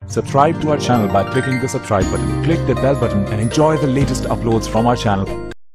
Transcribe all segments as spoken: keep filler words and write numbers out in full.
Subscribe to our channel by clicking the subscribe button. Click the bell button and enjoy the latest uploads from our channel.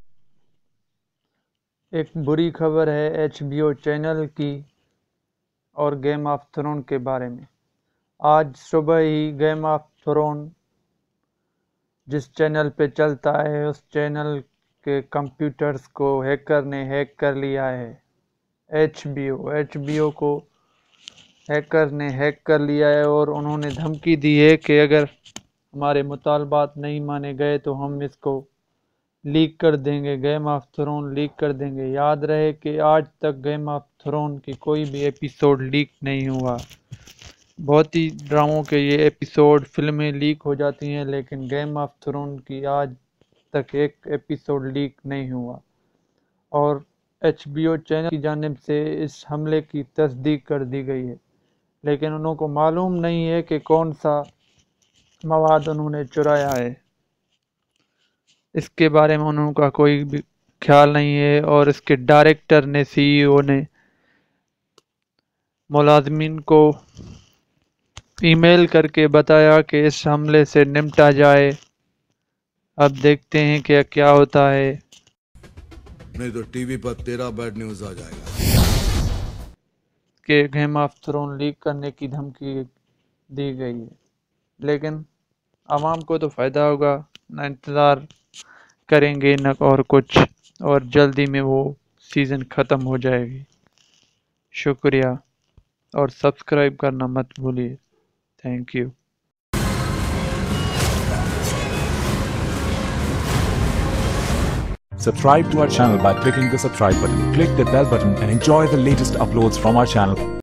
ایک بری خبر ہے H B او channel کی اور game of thrown کے بارے میں۔ آج صبح ہی گیم آف تھرون جس چینل پہ چلتا ہے اس چینل کے کمپیوٹرز کو ہیکر نے ہیک کر لیا ہے۔ H B O H B O کو ہیکر نے ہیک کر لیا ہے اور انہوں نے دھمکی دی ہے کہ اگر ہمارے مطالبات نہیں مانے گئے تو ہم اس کو لیک کر دیں گے، گیم آف تھرون لیک کر دیں گے۔ یاد رہے کہ آج تک گیم آف تھرون کی کوئی بھی ایپیسوڈ لیک نہیں ہوا۔ بہت ہی ڈراموں کے یہ ایپیسوڈ فلمیں لیک ہو جاتی ہیں، لیکن گیم آف تھرون کی آج تک ایک ایپیسوڈ لیک نہیں ہوا، اور ایچ بی او چینل کی جانب سے اس حملے کی تصدیق کر دی گئی ہے، لیکن انہوں کو معلوم نہیں ہے کہ کون سا مواد انہوں نے چرایا ہے۔ اس کے بارے میں انہوں کا کوئی بھی خیال نہیں ہے، اور اس کے ڈائریکٹر نے سی ای او نے ملازمین کو ای میل کر کے بتایا کہ اس حملے سے نمٹا جائے۔ اب دیکھتے ہیں کہ کیا ہوتا ہے۔ نہیں تو ٹی وی پر تیرا بیڈ نیوز آ جائے گا کہ گیم آف تھرون لیک کرنے کی دھمکی دی گئی ہے، لیکن عوام کو تو فائدہ ہوگا، نہ انتظار کریں گے نہ اور کچھ، اور جلدی میں وہ سیزن ختم ہو جائے گی۔ شکریہ، اور سبسکرائب کرنا مت بھولیے۔ Thank you. Subscribe to our channel by clicking the subscribe button. Click the bell button and enjoy the latest uploads from our channel.